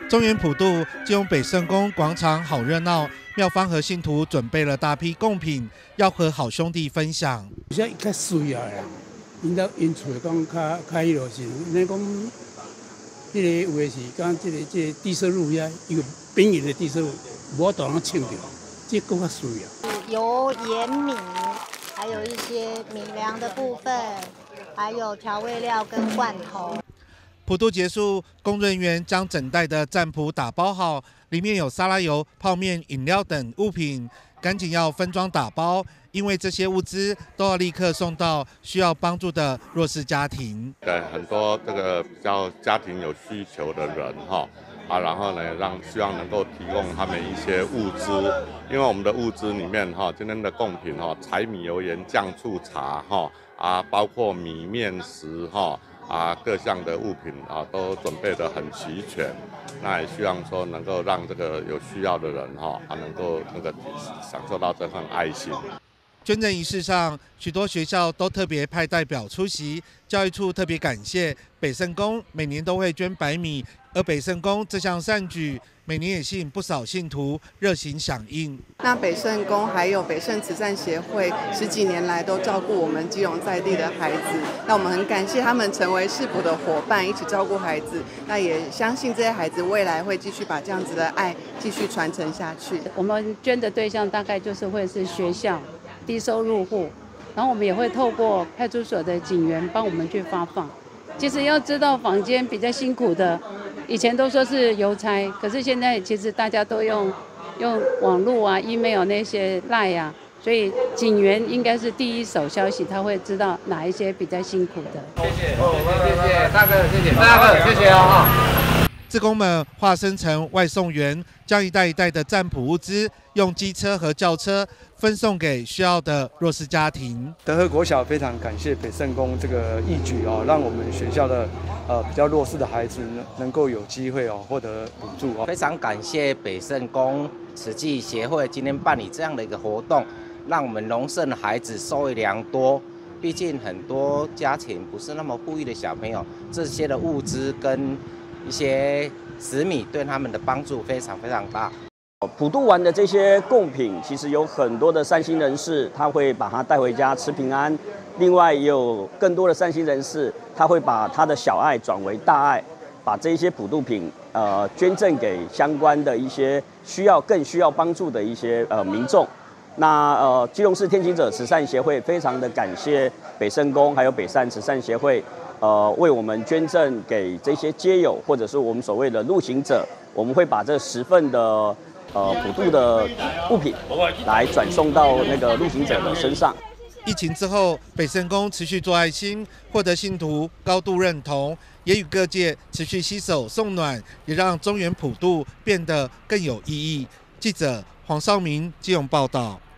中原普渡基隆北圣宫广场好热闹，庙方和信徒准备了大批贡品，要和好兄弟分享。 现在较水啊啦，因厝讲较迄落是，你讲，迄个有的是讲这个低收入遐，一个边缘的低收入，无当人称着，这更较水啊。 油盐米，还有一些米粮的部分，还有调味料跟罐头。 普渡结束，工作人员将整袋的占卜打包好，里面有沙拉油、泡面、饮料等物品，赶紧要分装打包，因为这些物资都要立刻送到需要帮助的弱势家庭。 很多这个比较家庭有需求的人然后呢，希望能够提供他们一些物资，因为我们的物资里面今天的贡品柴米油盐酱醋茶包括米面食各项的物品都准备得很齐全，那也希望说能够让这个有需要的人能够享受到这份爱心。 捐赠仪式上，许多学校都特别派代表出席。教育处特别感谢北圣宫每年都会捐白米，而北圣宫这项善举，每年也吸引不少信徒热情响应。 那北圣宫还有北圣慈善协会10几年来都照顾我们基隆在地的孩子，那我们很感谢他们成为市府的伙伴，一起照顾孩子。那也相信这些孩子未来会继续把这样子的爱继续传承下去。 我们捐的对象大概就是会是学校、低收入户，然后我们也会透过派出所的警员帮我们去发放。其实要知道坊间比较辛苦的，以前都说是邮差，可是现在其实大家都用网络啊、email 那些 LINE 啊，所以警员应该是第一手消息，他会知道哪一些比较辛苦的。 谢谢，谢谢大哥，谢谢大哥，谢谢哦。 志工们化身成外送员，将一袋一袋的占卜物资用机车和轿车分送给需要的弱势家庭。 德和国小非常感谢北圣宫这个义举让我们学校的比较弱势的孩子能够有机会获得补助非常感谢北圣宫慈济协会今天办理这样的一个活动，让我们荣盛的孩子受益良多。毕竟很多家庭不是那么富裕的小朋友，这些的物资跟一些食米对他们的帮助非常非常大。 普渡完的这些贡品，其实有很多的善心人士，他会把它带回家吃平安。另外，也有更多的善心人士，他会把他的小爱转为大爱，把这些普渡品捐赠给相关的一些更需要帮助的一些民众。那基隆市天行者慈善协会非常的感谢北圣宫还有北善慈善协会。为我们捐赠给这些街友，或者是我们所谓的路行者，我们会把这10份的普渡的物品来转送到那个路行者的身上。 疫情之后，北圣宫持续做爱心，获得信徒高度认同，也与各界持续携手送暖，也让中原普渡变得更有意义。记者黄绍明基隆报道。